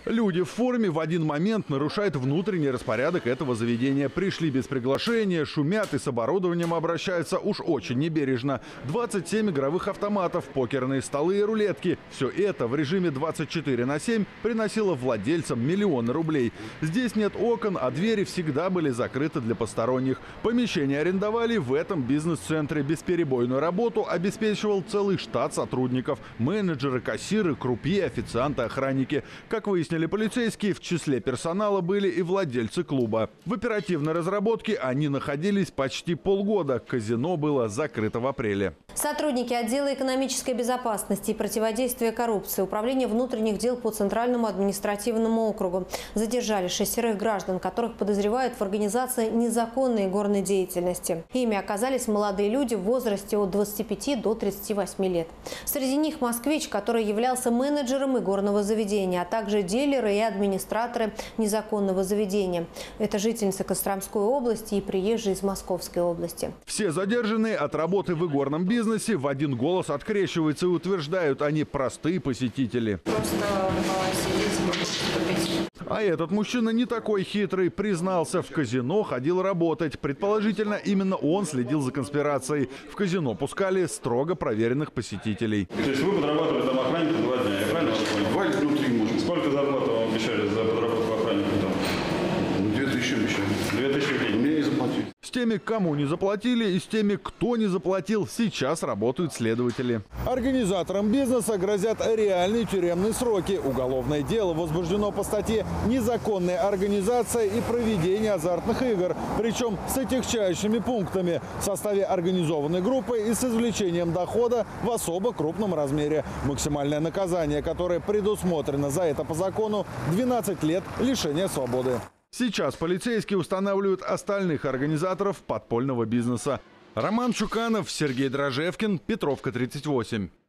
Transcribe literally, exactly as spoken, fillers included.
Люди в форме в один момент нарушают внутренний распорядок этого заведения. Пришли без приглашения, шумят и с оборудованием обращаются уж очень небережно. двадцать семь игровых автоматов, покерные столы и рулетки. Все это в режиме двадцать четыре на семь приносило владельцам миллионы рублей. Здесь нет окон, а двери всегда были закрыты для посторонних. Помещение арендовали в этом бизнес-центре. Бесперебойную работу обеспечивал целый штат сотрудников. Менеджеры, кассиры, крупье, официанты, охранники. Как выяснили полицейские, в числе персонала были и владельцы клуба. В оперативной разработке они находились почти полгода. Казино было закрыто в апреле. Сотрудники отдела экономической безопасности и противодействия коррупции Управления внутренних дел по Центральному административному округу задержали шестерых граждан, которых подозревают в организации незаконной игорной деятельности. Ими оказались молодые люди в возрасте от двадцати пяти до тридцати восьми лет. Среди них москвич, который являлся менеджером игорного заведения, а также дилеры и администраторы незаконного заведения. Это жительница Костромской области и приезжие из Московской области. Все задержанные от работы в игорном бизнесе в один голос открещиваются и утверждают, они простые посетители. Просто А этот мужчина не такой хитрый. Признался, в казино ходил работать. Предположительно, именно он следил за конспирацией. В казино пускали строго проверенных посетителей. То есть вы подрабатывали там охранником два дня, я правильно вас понял? Бывает внутри можно. Сколько зарплаты вам обещали за подработку охранником там? Две тысячи обещали. Две тысячи в день. Мне не заплатили. С теми, кому не заплатили, и с теми, кто не заплатил, сейчас работают следователи. Организаторам бизнеса грозят реальные тюремные сроки. Уголовное дело возбуждено по статье «Незаконная организация и проведение азартных игр». Причем с отягчающими пунктами в составе организованной группы и с извлечением дохода в особо крупном размере. Максимальное наказание, которое предусмотрено за это по закону – двенадцать лет лишения свободы. Сейчас полицейские устанавливают остальных организаторов подпольного бизнеса. Роман Чуканов, Сергей Дрожевкин, Петровка, тридцать восемь.